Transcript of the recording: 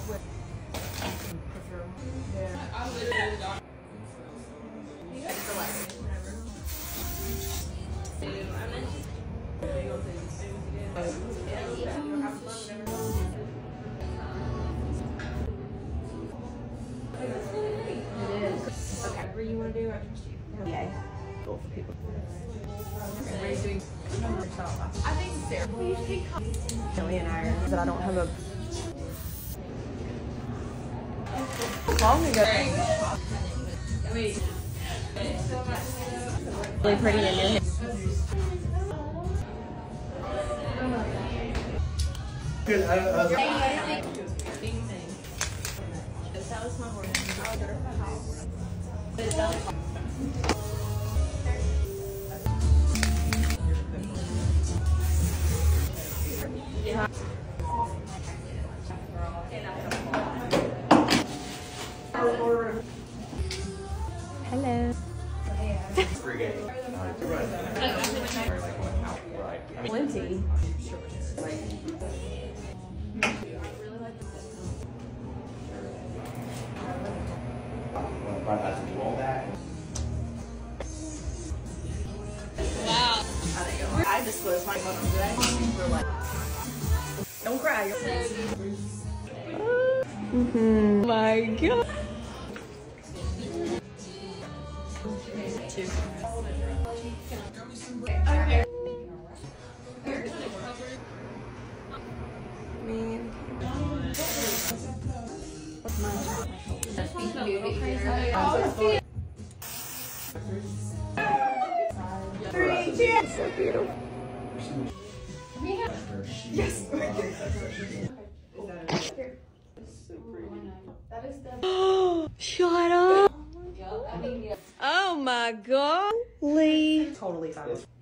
Whatever you want to do, I trust you. Okay. Cool for people. Everybody's doing yourself. I think Sarah. Kelly and I are that I don't have a long ago. Wait. Really pretty in your hair. Good. That was my word. Yeah. Hello. Plenty. Wow. I disclosed my phone today. We're like, don't cry. My God. Okay. What's mine? So beautiful. Yes. Shut up. Oh my God. Lee. Totally fabulous.